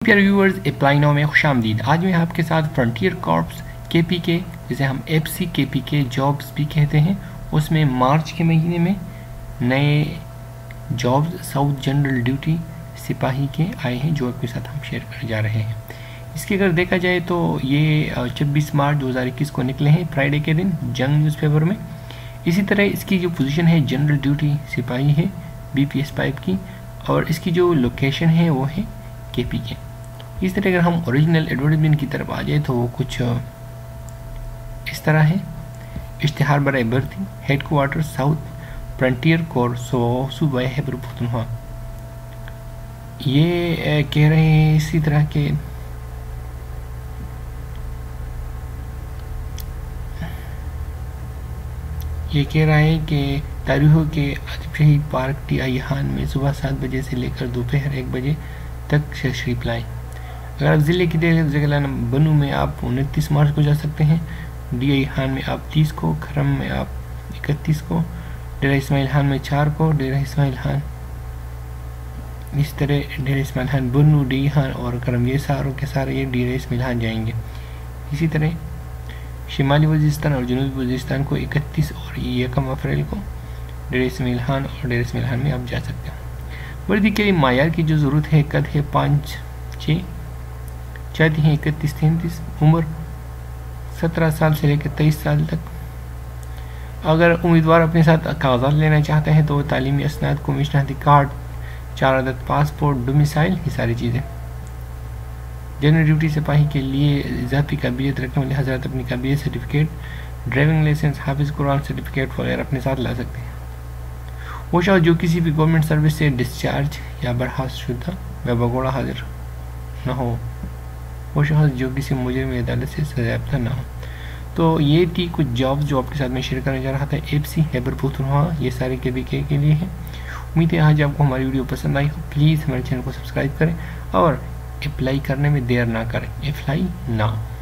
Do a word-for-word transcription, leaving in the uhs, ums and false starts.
प्यारे viewers, apply now में खुशामदीद। आज मैं आपके साथ फ्रंटियर कॉर्प्स के पी के, जिसे हम एफ सी के पी के जॉब्स भी कहते हैं, उसमें मार्च के महीने में नए जॉब्स साउथ जनरल ड्यूटी सिपाही के आए हैं, जो आपके साथ हम शेयर करने जा रहे हैं। इसके अगर देखा जाए तो ये छब्बीस मार्च दो हज़ार इक्कीस को निकले हैं, फ्राइडे के दिन, जंग न्यूज़पेपर में। इसी तरह इसकी जो पोजीशन है जनरल ड्यूटी सिपाही है, बी पी एस पाइप की, और इसकी जो लोकेशन है वो है के पी के। इस तरह अगर हम ओरिजिनल एडवर्टाइजमेंट की तरफ आ जाए तो वो कुछ इस तरह है। इश्तिहार बराए भर्ती, headquarter south frontier corps सूबा खैबर पख्तूनख्वा। ये कह रहे हैं इसी तरह के ये कह रहा है कि तारीखों के आतिफ शहीद पार्क टी आई हान में सुबह सात बजे से लेकर दोपहर एक बजे तक तशरीफ लाएँ। अगर आप ज़िले की जगह बनू में आप उनतीस मार्च को जा सकते हैं, डी आई हान में आप तीस को, खरम में आप इकतीस को, डेरा इस्माइल खान में चार को, डेरा इस्माइल खान, इस तरह डेरा इस्माइल खान बनू, डी खान और करम, ये सारों के सारे ये डेरा इस्माइल खान जाएंगे। इसी तरह शिमाली वजीरिस्तान और जनूबी वजीरिस्तान को इकतीस और यकम अप्रैल को डेरा इस्माइल खान और डेरा इस्माइल खान में आप जा सकते हैं। वर्दी के लिए मायार की जो ज़रूरत है, कद है पाँच छः, चाहती हैं इकतीस तैंतीस, उम्र सत्रह साल से लेकर तेईस साल तक। अगर उम्मीदवार अपने साथ कागजात लेना चाहते हैं तो तालीमी असनाद को मिशनाती कार्ड, चार अदद पासपोर्ट, डोमिसाइल, ये सारी चीज़ें। जनरल ड्यूटी सिपाही के लिए इजाफी काबिलियत रखने वाले हजरात अपनी काबिलियत सर्टिफिकेट, ड्राइविंग लाइसेंस, हाफिज़ कुरान सर्टिफिकेट वगैरह अपने साथ ला सकते हैं। वो शख्स जो किसी भी गवर्नमेंट सर्विस से डिस्चार्ज या बर्खास्त शुदा व बगौड़ा हाजिर न हो, वो शख्स जो किसी मुजरिम अदालत से सजायाफ्ता ना हो। तो ये थी कुछ जॉब्स जो आपके साथ में शेयर करने जा रहा था। एफ सी खैबर पख्तूनख्वा, ये सारे के बी के के लिए है। उम्मीद है आज आपको हमारी वीडियो पसंद आई हो। प्लीज़ हमारे चैनल को सब्सक्राइब करें और अप्लाई करने में देर ना करें। Apply now.